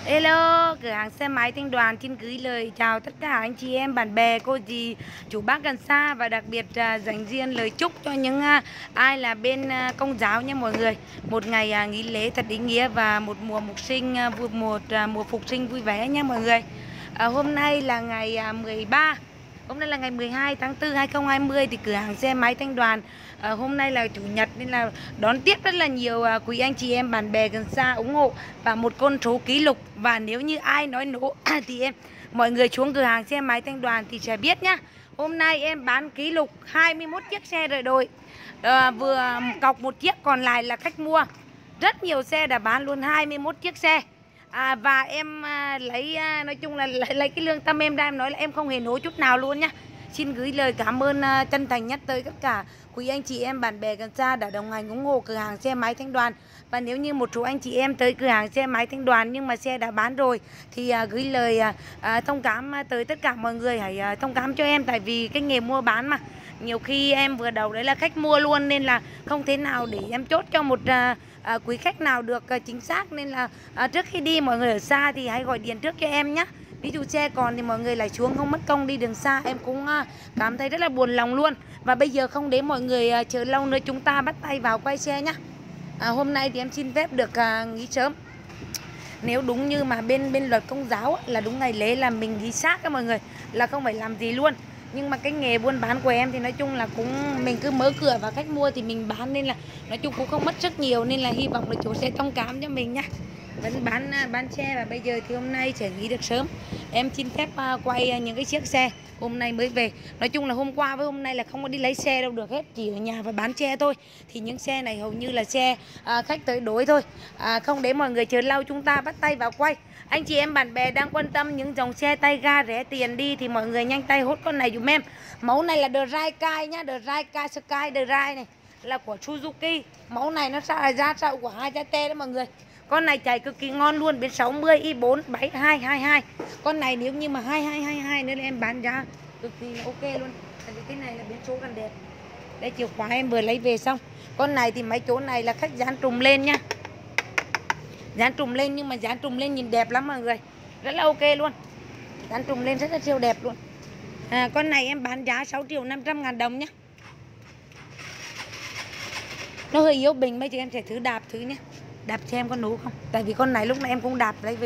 Hello, cửa hàng xe máy Thanh Đoàn xin gửi lời chào tất cả anh chị em, bạn bè, cô dì, chú bác gần xa và đặc biệt dành riêng lời chúc cho những ai là bên công giáo nha mọi người. Một ngày nghỉ lễ thật ý nghĩa và một mùa mục sinh mùa phục sinh vui vẻ nha mọi người. Hôm nay là ngày 13. Hôm nay là ngày 12 tháng 4 2020 thì cửa hàng xe máy Thanh Đoàn hôm nay là chủ nhật nên là đón tiếp rất là nhiều quý anh chị em bạn bè gần xa ủng hộ và một con số kỷ lục. Và nếu như ai nói nổ thì mọi người xuống cửa hàng xe máy Thanh Đoàn thì sẽ biết nhá. Hôm nay em bán kỷ lục 21 chiếc xe rồi đội, vừa cọc một chiếc còn lại là khách mua. Rất nhiều xe đã bán luôn 21 chiếc xe. Và em nói chung là lấy cái lương tâm em ra em nói là em không hề nối chút nào luôn nhá. Xin gửi lời cảm ơn chân thành nhất tới tất cả quý anh chị em bạn bè gần xa đã đồng hành ủng hộ cửa hàng xe máy Thanh Đoàn. Và nếu như một số anh chị em tới cửa hàng xe máy Thanh Đoàn nhưng mà xe đã bán rồi thì gửi lời thông cảm tới tất cả mọi người, hãy thông cảm cho em, tại vì cái nghề mua bán mà nhiều khi em vừa đầu đấy là khách mua luôn nên là không thể nào để em chốt cho một quý khách nào được chính xác, nên là trước khi đi mọi người ở xa thì hãy gọi điện trước cho em nhé. Ví dụ xe còn thì mọi người lại xuống không mất công đi đường xa, em cũng cảm thấy rất là buồn lòng luôn. Và bây giờ không để mọi người chờ lâu nữa, chúng ta bắt tay vào quay xe nhé. Hôm nay thì em xin phép được nghỉ sớm. Nếu đúng như mà bên luật công giáo là đúng ngày lễ là mình nghỉ xác các mọi người, là không phải làm gì luôn. Nhưng mà cái nghề buôn bán của em thì nói chung là cũng mình cứ mở cửa và khách mua thì mình bán, nên là nói chung cũng không mất rất nhiều, nên là hy vọng là chú sẽ thông cảm cho mình nhá. Vẫn bán xe và bây giờ thì hôm nay sẽ nghỉ được sớm. Em xin phép quay những cái chiếc xe hôm nay mới về. Nói chung là hôm qua với hôm nay là không có đi lấy xe đâu được hết, chỉ ở nhà và bán xe thôi. Thì những xe này hầu như là xe khách tới đối thôi. Không để mọi người chờ lâu, chúng ta bắt tay vào quay. Anh chị em bạn bè đang quan tâm những dòng xe tay ga rẻ tiền đi thì mọi người nhanh tay hốt con này dùm em. Mẫu này là Drive nhá, Drive Sky Drive này là của Suzuki. Mẫu này nó ra sau của Hayate đó mọi người. Con này chạy cực kỳ ngon luôn, biến 60 i4 7222. Con này nếu như mà 2222 nữa là em bán giá cực kỳ là ok luôn. Tại vì cái này là biến số càng đẹp. Đây chìa khóa em vừa lấy về xong. Con này thì mấy chỗ này là khách dán trùm lên nha. Dán trùm lên nhưng mà dán trùm lên nhìn đẹp lắm mọi người. Rất là ok luôn. Dán trùm lên rất là siêu đẹp luôn. Con này em bán giá 6.500.000 đồng nhé. Nó hơi yếu bình, mấy chị em sẽ thử đạp thử nhé. Đạp xem có nổ không. Tại vì con này lúc này em cũng đạp lấy về.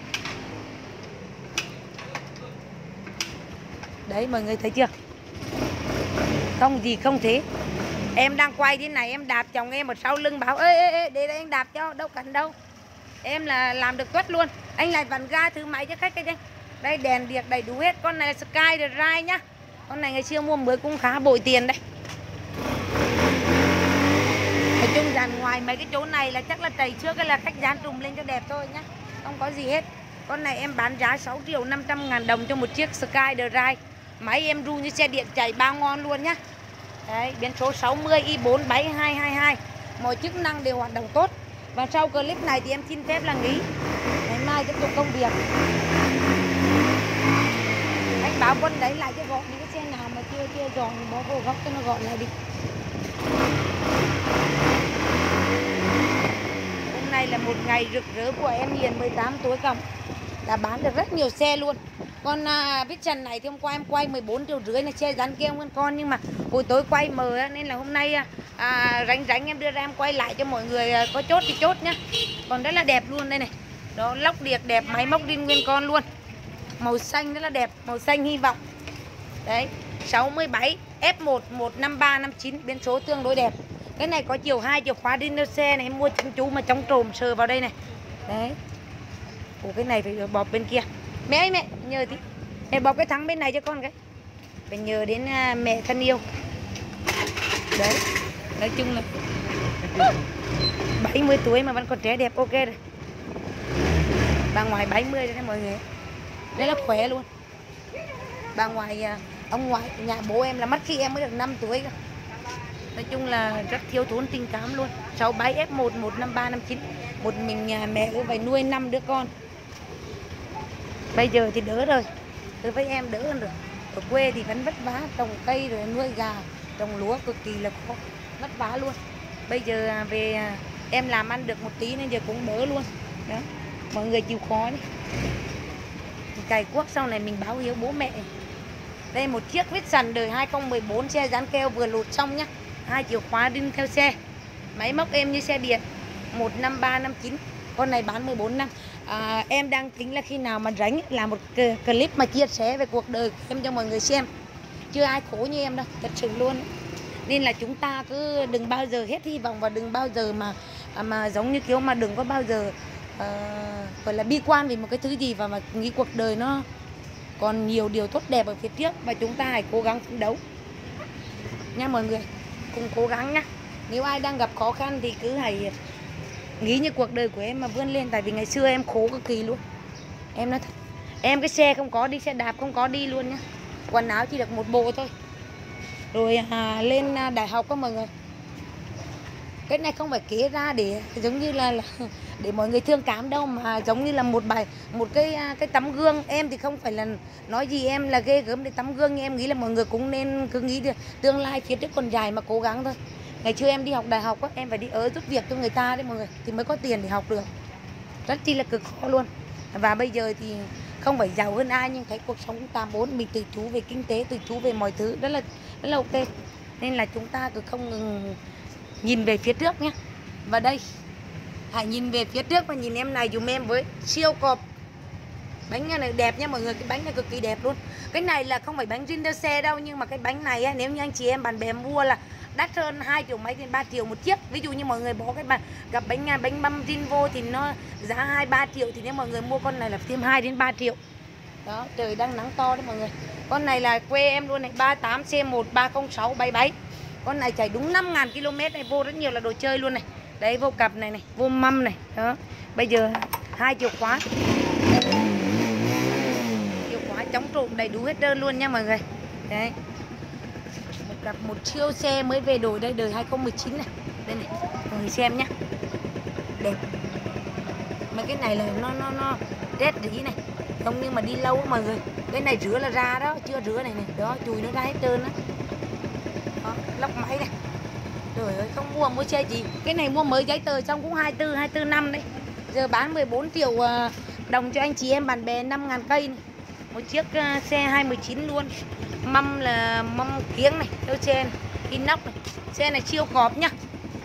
Đấy mọi người thấy chưa. Không gì không thế. Em đang quay thế này em đạp, chồng em ở sau lưng bảo ê để đây anh đạp cho, đâu cần đâu. Em là làm được tuất luôn. Anh lại vặn ga thử máy cho khách đây. Đây đèn điếc đầy đủ hết. Con này là Sky Drive nhá. Con này ngày xưa mua mới cũng khá bội tiền đây. Nói chung dàn ngoài mấy cái chỗ này là chắc là trầy trước cái là khách dán trùm lên cho đẹp thôi nhá. Không có gì hết. Con này em bán giá 6.500.000 đồng cho một chiếc Sky Drive. Máy em ru như xe điện chạy bao ngon luôn nhá. Đấy, biến số 60 i4 7222. Mọi chức năng đều hoạt động tốt. Và sau clip này thì em xin phép là nghỉ. Ngày mai tiếp tục công việc. Anh báo Quân đấy lại cho gọn những cái xe nào mà chưa dọn thì bỏ vô góc cho nó gọn lại đi. Hôm nay là một ngày rực rỡ của em Hiền 18 tuổi cộng. Đã bán được rất nhiều xe luôn. Con Vision này thì hôm qua em quay 14,5 triệu này, xe dán keo nguyên con, nhưng mà buổi tối quay mờ nên là hôm nay rảnh em đưa ra em quay lại cho mọi người, có chốt thì chốt nhá. Còn rất là đẹp luôn đây này. Đó, lóc điệp đẹp, máy móc zin nguyên con luôn. Màu xanh rất là đẹp, màu xanh hy vọng. Đấy, 67 F1 15359, biến số tương đối đẹp. Cái này có chiều 2 chìa khóa đi xe này, em mua chính chú mà chống trộm sờ vào đây này. Đấy. Ủa cái này phải bọc bên kia. Mẹ ơi mẹ, nhờ tí. Mẹ bọc cái thắng bên này cho con cái. Phải nhờ đến mẹ thân yêu. Đấy. Nói chung là 70 tuổi mà vẫn còn trẻ đẹp ok rồi. Bà ngoại 70 rồi đấy mọi người. Rất là khỏe luôn. Bà ngoại, ông ngoại nhà bố em là mất khi em mới được 5 tuổi cơ. Nói chung là rất thiếu thốn tình cảm luôn. 67 F1 15359. Một mình nhà mẹ cứ phải nuôi 5 đứa con. Bây giờ thì đỡ rồi. Đối với em đỡ hơn rồi. Ở quê thì vẫn vất vả, trồng cây rồi nuôi gà, trồng lúa cực kỳ là khó, vất vả luôn. Bây giờ về em làm ăn được một tí nên giờ cũng đỡ luôn. Đó. Mọi người chịu khó đi. Cày cuốc sau này mình báo hiếu bố mẹ. Đây một chiếc Vision đời 2014 xe dán keo vừa lột xong nhá. 2 chìa khóa đinh theo xe. Máy móc êm như xe điện. 15359. Con này bán 14 năm. Em đang tính là khi nào mà rảnh làm một clip mà chia sẻ về cuộc đời của em cho mọi người xem. Chưa ai khổ như em đâu, thật sự luôn. Nên là chúng ta cứ đừng bao giờ hết hy vọng và đừng bao giờ mà giống như kiểu mà đừng có bao giờ gọi là bi quan về một cái thứ gì và mà nghĩ cuộc đời nó còn nhiều điều tốt đẹp ở phía trước, và chúng ta hãy cố gắng phấn đấu nha mọi người, cùng cố gắng nhá. Nếu ai đang gặp khó khăn thì cứ hãy nghĩ như cuộc đời của em mà vươn lên, tại vì ngày xưa em khổ cực kỳ luôn. Em nói thật, em cái xe không có đi, xe đạp không có đi luôn nhá, quần áo chỉ được một bộ thôi. Rồi lên đại học đó mọi người. Cái này không phải kể ra để giống như là để mọi người thương cảm đâu, mà giống như là một cái tấm gương. Em thì không phải là nói gì em là ghê gớm để tấm gương, nhưng em nghĩ là mọi người cũng nên cứ nghĩ được tương lai phía trước còn dài mà cố gắng thôi. Ngày xưa em đi học đại học á, em phải đi giúp việc cho người ta đấy mọi người, thì mới có tiền để học được. Rất chi là cực khó luôn. Và bây giờ thì không phải giàu hơn ai, nhưng thấy cuộc sống tạm ổn, mình tự chủ về kinh tế, tự chủ về mọi thứ, rất là ok. Nên là chúng ta cứ không ngừng nhìn về phía trước nhé. Và đây, hãy nhìn về phía trước và nhìn em này dùm em với siêu cọp. Bánh này đẹp nha mọi người, cái bánh này cực kỳ đẹp luôn. Cái này là không phải bánh riêng theo xe đâu, nhưng mà cái bánh này á, nếu như anh chị em bạn bè mua là đắt hơn 2 triệu mấy đến 3 triệu một chiếc. Ví dụ như mọi người bỏ cái gặp bánh mâm zin vô thì nó giá 2-3 triệu, thì nếu mọi người mua con này là thêm 2 đến 3 triệu. Đó, trời đang nắng to đấy mọi người. Con này là quê em luôn này, 38C130677. Con này chạy đúng 5.000 km này, vô rất nhiều là đồ chơi luôn này. Đấy, vô cặp này này, vô mâm này. Đó. Bây giờ 2 chìa khóa. Chìa khóa chống trộm đầy đủ hết trơn luôn nha mọi người. Đấy. Một cặp một siêu xe mới về đổi đây, đời 2019 này. Đây này, mọi người xem nhá. Đẹp. Mấy cái này là nó rét rỉ này. Không nhưng mà đi lâu á mọi người. Cái này rửa là ra đó, chưa rửa này này. Đó, chùi nó ra hết trơn á. Đó, lóc máy này. Trời ơi, không mua xe gì. Cái này mua mới giấy tờ xong cũng 24 năm đấy. Giờ bán 14 triệu đồng cho anh chị em bạn bè, 5.000 cây này. Một chiếc xe 219 luôn. Mâm là mâm kiếng này, theo xe này, inox này. Xe này siêu cọp nhá.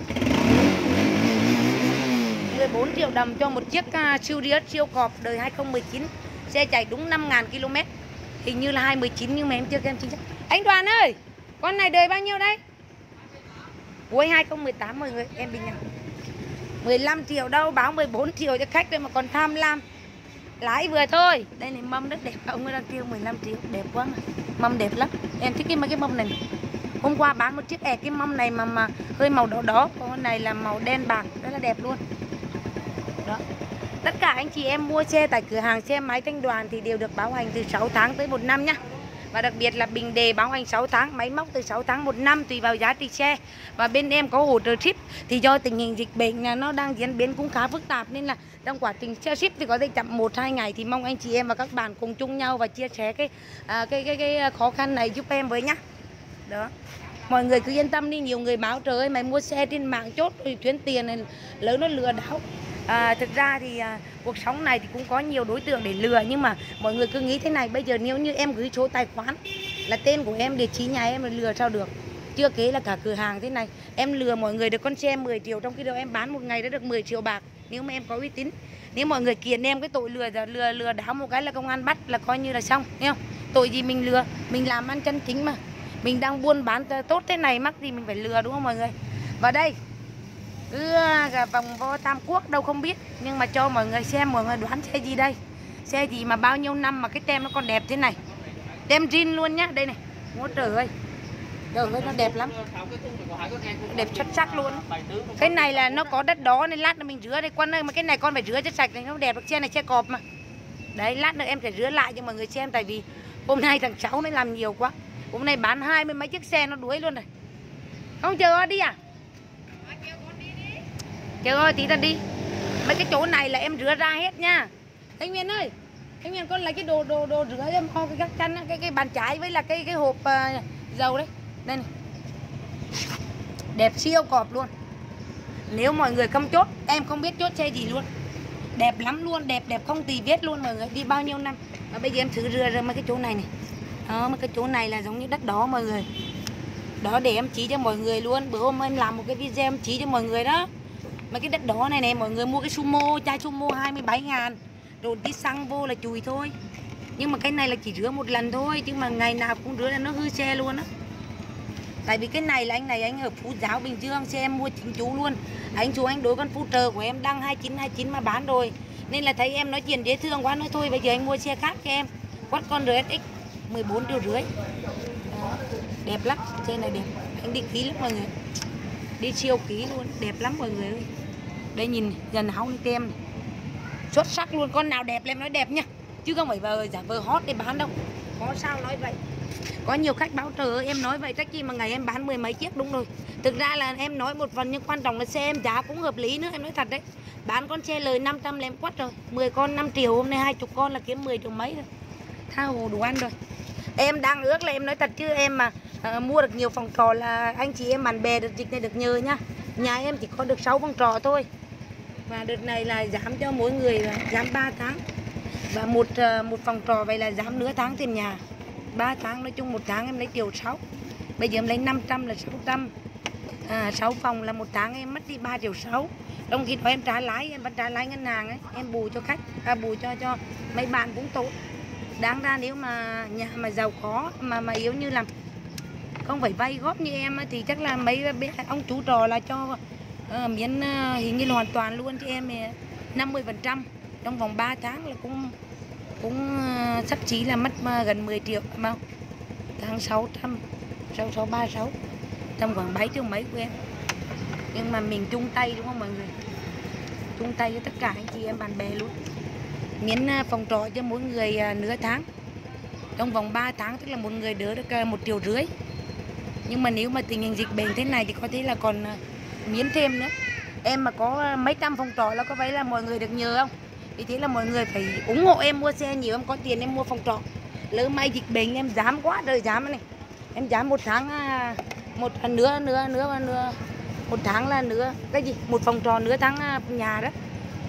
14 triệu đồng cho một chiếc siêu Riot siêu cọp đời 2019. Xe chạy đúng 5.000 km. Hình như là 2019 nhưng mà em chưa em chính xác. Anh Đoàn ơi, con này đời bao nhiêu đấy? Cuối 2018 mọi người, em bình nhận 15 triệu đâu, báo 14 triệu cho khách đây mà còn tham lam. Lái vừa thôi. Đây này, mâm rất đẹp, ông ấy đang tiêu 15 triệu, đẹp quá mà. Mâm đẹp lắm, em thích mấy cái mâm này. Hôm qua bán một chiếc cái mâm này mà hơi màu đỏ đỏ, con này là màu đen bạc, rất là đẹp luôn. Đó. Tất cả anh chị em mua xe tại cửa hàng xe máy Thanh Đoàn thì đều được bảo hành từ 6 tháng tới 1 năm nhá. Và đặc biệt là bình đề bảo hành 6 tháng, máy móc từ 6 tháng 1 năm tùy vào giá trị xe. Và bên em có hỗ trợ ship, thì do tình hình dịch bệnh nó đang diễn biến cũng khá phức tạp, nên là trong quá trình ship thì có thể chậm 1-2 ngày, thì mong anh chị em và các bạn cùng chung nhau và chia sẻ cái khó khăn này giúp em với nhá. Đó. Mọi người cứ yên tâm đi, nhiều người báo trời ơi mày mua xe trên mạng chốt rồi chuyến tiền này lớn nó lừa đảo. Thực ra thì cuộc sống này thì cũng có nhiều đối tượng để lừa, nhưng mà mọi người cứ nghĩ thế này, bây giờ nếu như em gửi số tài khoản là tên của em, địa chỉ nhà em là lừa sao được. Chưa kể là cả cửa hàng thế này, em lừa mọi người được con xe 10 triệu, trong khi đó em bán một ngày đã được 10 triệu bạc nếu mà em có uy tín. Nếu mọi người kiện em cái tội lừa đảo một cái là công an bắt là coi như là xong, nghe không? Tội gì mình lừa, mình làm ăn chân chính mà. Mình đang buôn bán tốt thế này mắc gì mình phải lừa, đúng không mọi người? Và đây vòng vo Tam Quốc đâu không biết, nhưng mà cho mọi người xem, mọi người đoán xe gì đây. Xe gì mà bao nhiêu năm mà cái tem nó còn đẹp thế này. Tem zin luôn nhá, đây này. Ôi trời ơi. Trời ơi nó đẹp lắm. Đẹp xuất sắc luôn. Cái này là nó có đất đó nên lát nữa mình rửa đây con ơi, mà cái này con phải rửa cho sạch này, nó đẹp được. Xe này xe cọp mà. Đấy, lát nữa em sẽ rửa lại cho mọi người xem, tại vì hôm nay thằng cháu nó làm nhiều quá. Hôm nay bán 20 mấy chiếc xe nó đuối luôn rồi. Không chờ đi à? Chờ ơi tí ta đi. Mấy cái chỗ này là em rửa ra hết nha. Thanh Nguyên ơi, Thanh Nguyên con lấy cái đồ rửa em ho cái gác chân, cái bàn chải với là cái hộp dầu đấy. Đây này. Đẹp siêu cọp luôn. Nếu mọi người không chốt, em không biết chốt xe gì luôn. Đẹp lắm luôn, đẹp không tì vết luôn mọi người, đi bao nhiêu năm. Và bây giờ em thử rửa mấy cái chỗ này này. Đó, mấy cái chỗ này là giống như đất đỏ mọi người. Đó, để em chỉ cho mọi người luôn. Bữa hôm em làm một cái video em chỉ cho mọi người đó. Mấy cái đất đỏ này này, mọi người mua cái sumo, chai sumo 27.000. Rồi tí xăng vô là chùi thôi. Nhưng mà cái này là chỉ rửa một lần thôi, chứ mà ngày nào cũng rửa là nó hư xe luôn á. Tại vì cái này là anh ở Phú Giáo Bình Dương, xe em mua chính chủ luôn. Anh chú anh đối con Phú Trờ của em đăng 29 mà bán rồi. Nên là thấy em nói chuyện dễ thương quá, nói thôi bây giờ anh mua xe khác cho em. Quất con RSX 14,5 triệu. Đó, đẹp lắm, xe này đẹp. Anh đi ký lắm mọi người. Đi siêu ký luôn, đẹp lắm mọi người ơi. Đây nhìn dần áo tem này. Xuất sắc luôn, con nào đẹp em nói đẹp nha. Chứ không phải giả vờ hot để bán đâu. Có sao nói vậy. Có nhiều khách báo trời ơi, em nói vậy chắc chi mà ngày em bán 10 mấy chiếc đúng rồi. Thực ra là em nói một phần nhưng quan trọng là xe em giá cũng hợp lý nữa, em nói thật đấy. Bán con xe lời 500 là em quất rồi. 10 con 5 triệu, hôm nay 20 con là kiếm 10 triệu mấy rồi. Tha hồ đủ ăn rồi. Em đang ước là em nói thật chứ em mà mua được nhiều phòng trọ là anh chị em bạn bè được dịch này được nhờ nhá. Nhà em chỉ có được 6 phòng trọ thôi. Và đợt này là giảm cho mỗi người là giảm 3 tháng. Và một phòng trọ vậy là giảm nửa tháng tiền nhà. 3 tháng nói chung một tháng em lấy 1,6 triệu. Bây giờ em lấy 500 là 600. 6 phòng là một tháng em mất đi 3,6 triệu. Trong khi đó em trả lãi, em vẫn trả lãi ngân hàng ấy, em bù cho khách, bù cho mấy bạn cũng tốt. Đáng ra nếu mà nhà mà giàu có mà yếu như là không phải vay góp như em thì chắc là mấy ông chú trò là cho miễn hình như là hoàn toàn luôn cho em 50%. Trong vòng 3 tháng là cũng sắp chí là mất gần 10 triệu mà tháng 600 6636 tầm khoảng 7 triệu mấy của em. Nhưng mà mình chung tay đúng không mọi người, chung tay với tất cả anh chị em bạn bè luôn. Miễn phòng trọ cho mỗi người nửa tháng, trong vòng 3 tháng tức là một người đỡ được 1,5 triệu. Nhưng mà nếu mà tình hình dịch bệnh thế này thì có thể là còn miễn thêm nữa. Em mà có mấy trăm phòng trọ là có phải là mọi người được nhờ không? Vì thế là mọi người phải ủng hộ em mua xe nhiều, em có tiền em mua phòng trọ. Lỡ may dịch bệnh em giảm quá đời giảm này. Em giảm một tháng một tháng là nửa cái gì? Một phòng trọ nửa tháng nhà đó.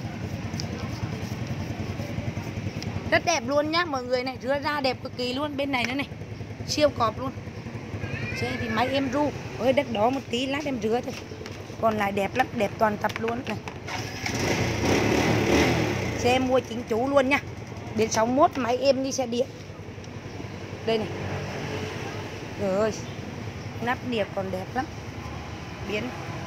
Rất đẹp luôn nhá mọi người này, rửa ra đẹp cực kỳ luôn. Bên này nữa này, siêu cọp luôn. Xe thì máy em ru, ơi đất đó một tí lát em rửa thôi. Còn lại đẹp lắm, đẹp toàn tập luôn này. Xe em mua chính chủ luôn nha. Đến 61 máy em như xe điện. Đây này. Rồi nắp điệp còn đẹp lắm. Biến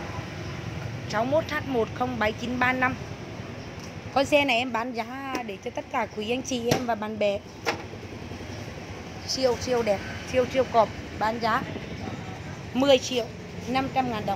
61H107935. Con xe này em bán giá để cho tất cả quý anh chị em và bạn bè. Siêu đẹp, siêu cọp. Bán giá 10.500.000 đồng.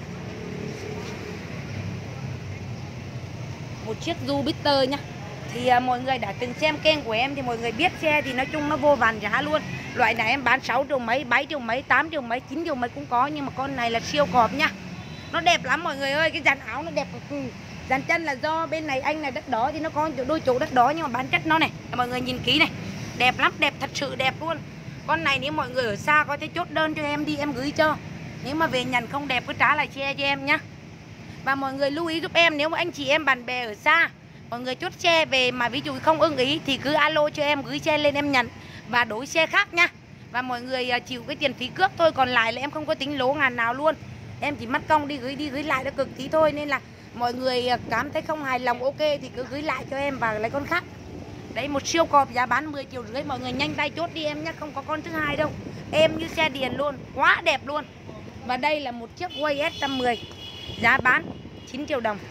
Một chiếc Jupiter nhá. Thì mọi người đã từng xem kênh của em thì mọi người biết xe thì nói chung nó vô vàn giá luôn. Loại này em bán 6 triệu mấy, 7 triệu mấy, 8 triệu mấy, 9 triệu mấy cũng có. Nhưng mà con này là siêu cọp nhá. Nó đẹp lắm mọi người ơi. Cái dàn áo nó đẹp cực kỳ. Dàn chân là do bên này anh là đất đỏ thì nó có đôi chỗ đất đỏ nhưng mà bản chất nó này. Mọi người nhìn kỹ này. Đẹp lắm, đẹp thật sự đẹp luôn. Con này nếu mọi người ở xa có thể chốt đơn cho em đi em gửi cho. Nếu mà về nhận không đẹp cứ trả lại xe cho em nhá. Và mọi người lưu ý giúp em, nếu mà anh chị em bạn bè ở xa, mọi người chốt xe về mà ví dụ không ưng ý thì cứ alo cho em, gửi xe lên em nhận và đổi xe khác nha. Và mọi người chịu cái tiền phí cước thôi, còn lại là em không có tính lỗ ngàn nào luôn. Em chỉ mất công đi gửi lại nó cực tí thôi, nên là mọi người cảm thấy không hài lòng ok thì cứ gửi lại cho em và lấy con khác. Đấy, một siêu cọp giá bán 10,5 triệu, mọi người nhanh tay chốt đi em nhé, không có con thứ hai đâu. Em như xe điền luôn, quá đẹp luôn. Và đây là một chiếc Way S110, giá bán 9 triệu đồng.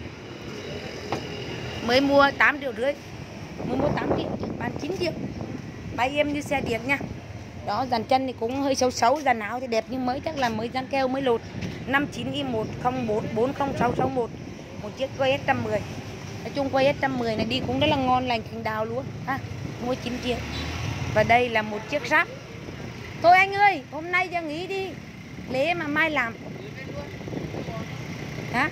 Mới mua 8,5 triệu, mới mua 8 triệu, bán 9 triệu. Bay em như xe điện nha. Đó, dàn chân thì cũng hơi xấu, dàn áo thì đẹp nhưng mới, chắc là mới dán keo mới lột. 59Y104 40661. Một chiếc Way S110. Nói chung Way S110 này đi cũng rất là ngon lành cành đào luôn ha. Mua 9 triệu. Và đây là một chiếc Rap. Thôi anh ơi, hôm nay cho nghỉ đi. Lễ mà mai làm. Hả?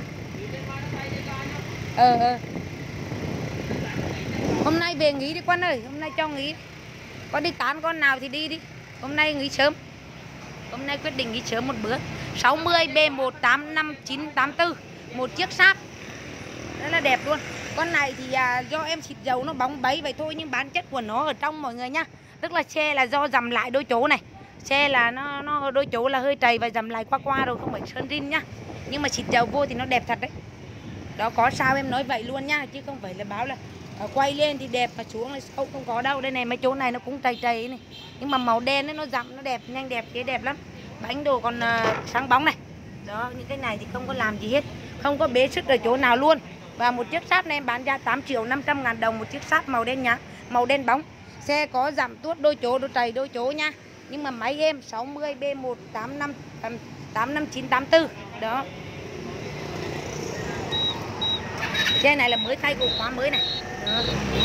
Hôm nay về nghỉ đi Quân ơi, hôm nay cho nghỉ. Có đi tán con nào thì đi đi. Hôm nay nghỉ sớm. Hôm nay quyết định nghỉ sớm một bữa. 60B1859984. Một chiếc Sáp. Rất là đẹp luôn. Con này thì do em xịt dầu nó bóng bấy vậy thôi, nhưng bản chất của nó ở trong mọi người nhá. Tức là xe là do dầm lại đôi chỗ này. Xe là nó đôi chỗ là hơi trầy và dầm lại qua rồi, không phải sơn rin nhá. Nhưng mà xịt dầu vô thì nó đẹp thật đấy. Đó, có sao em nói vậy luôn nhá, chứ không phải là báo là quay lên thì đẹp mà xuống là xấu, không có đâu. Đây này, mấy chỗ này nó cũng trầy trầy này. Nhưng mà màu đen ấy, nó dặm, nó đẹp, nhanh đẹp, chế đẹp lắm. Bánh đồ còn sáng bóng này. Đó, những cái này thì không có làm gì hết, không có bế sức ở chỗ nào luôn. Và một chiếc sáp này em bán ra 8.500.000 đồng một chiếc sáp màu đen nhá, màu đen bóng. Xe có giảm tuốt đôi chỗ, đôi trầy đôi chỗ nha. Nhưng mà máy em 60 B1 85984. Đó. Xe này là mới thay ổ khóa mới này. Đó.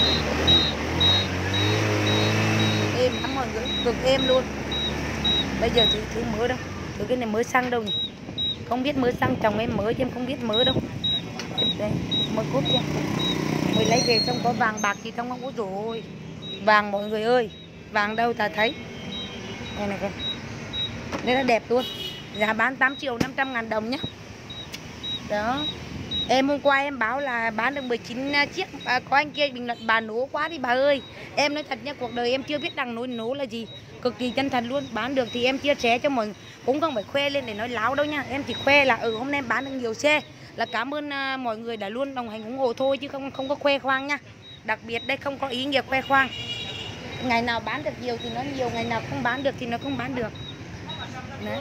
Êm lắm mọi người, cực êm luôn. Bây giờ thì thử mỡ đâu, thử cái này mới xăng đâu nhỉ? Không biết mới xăng, chồng em mới chứ em không biết mỡ đâu. Đây, mỡ cốt chưa? Mới lấy về xong có vàng bạc gì trong không có rồi. Vàng mọi người ơi, vàng đâu ta thấy. Đây này coi. Đây là đẹp luôn. Giá bán 8.500.000 đồng nhá. Đó. Em hôm qua em báo là bán được 19 chiếc. Có anh kia bình luận bà nố quá đi bà ơi. Em nói thật nha, cuộc đời em chưa biết đằng nố là gì. Cực kỳ chân thật luôn. Bán được thì em chia sẻ cho mọi người. Cũng không phải khoe lên để nói láo đâu nha. Em chỉ khoe là hôm nay em bán được nhiều xe. Là cảm ơn mọi người đã luôn đồng hành ủng hộ thôi, chứ không có khoe khoang nha. Đặc biệt đây không có ý nghĩa khoe khoang. Ngày nào bán được nhiều thì nó nhiều, ngày nào không bán được thì nó không bán được. Đấy.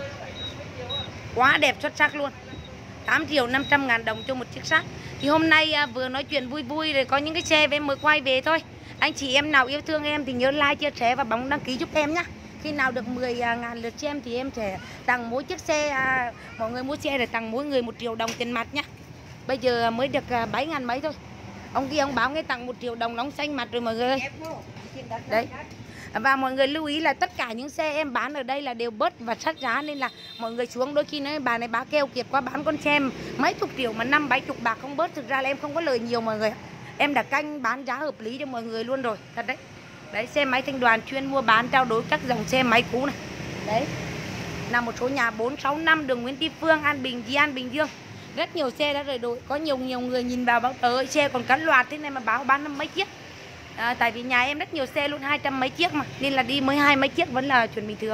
Quá đẹp, xuất sắc luôn. 8.500.000 đồng cho một chiếc sắt. Thì hôm nay vừa nói chuyện vui vui rồi có những cái xe em mới quay về thôi. Anh chị em nào yêu thương em thì nhớ like, chia sẻ và bấm đăng ký giúp em nhé. Khi nào được 10.000 lượt xem thì em sẽ tặng mỗi chiếc xe, mọi người mua xe để tặng mỗi người 1 triệu đồng tiền mặt nhá. Bây giờ mới được 7.000 mấy thôi. Ông kia ông báo nghe tặng 1 triệu đồng nóng xanh mặt rồi mọi người ơi. Đấy. Và mọi người lưu ý là tất cả những xe em bán ở đây là đều bớt và sát giá, nên là mọi người xuống đôi khi nói bà này bá keo kiệt quá, bán con xe mấy chục triệu mà 50-70 bạc không bớt. Thực ra là em không có lời nhiều mọi người. Em đã canh bán giá hợp lý cho mọi người luôn rồi, thật đấy. Đấy, xe máy Thanh Đoàn chuyên mua bán trao đổi các dòng xe máy cũ này. Đấy. Là một số nhà 465 đường Nguyễn Tri Phương, An Bình, Di An, Bình Dương. Rất nhiều xe đã rời đổi. Có nhiều người nhìn vào báo tới xe còn cắn loạt thế này mà báo bán 50 mấy chiếc. Tại vì nhà em rất nhiều xe luôn, 200 mấy chiếc mà, nên là đi mới 20 mấy chiếc vẫn là chuyện bình thường.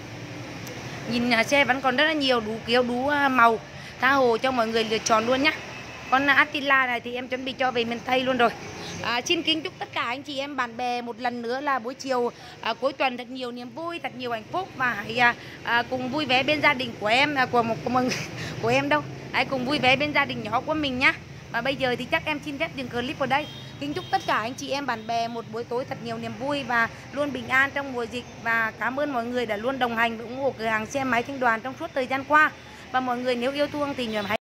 Nhìn xe vẫn còn rất là nhiều, đủ kiểu đủ màu, tha hồ cho mọi người lựa chọn luôn nhá. Con Attila này thì em chuẩn bị cho về miền Tây luôn rồi. Xin kính chúc tất cả anh chị em bạn bè một lần nữa là buổi chiều cuối tuần thật nhiều niềm vui, thật nhiều hạnh phúc, và hãy cùng vui vẻ bên gia đình của em, của em đâu, hãy cùng vui vẻ bên gia đình nhỏ của mình nhá. Và bây giờ thì chắc em xin phép dừng clip vào đây. Kính chúc tất cả anh chị em bạn bè một buổi tối thật nhiều niềm vui và luôn bình an trong mùa dịch. Và cảm ơn mọi người đã luôn đồng hành và ủng hộ cửa hàng xe máy Thanh Đoàn trong suốt thời gian qua. Và mọi người nếu yêu thương thì hãy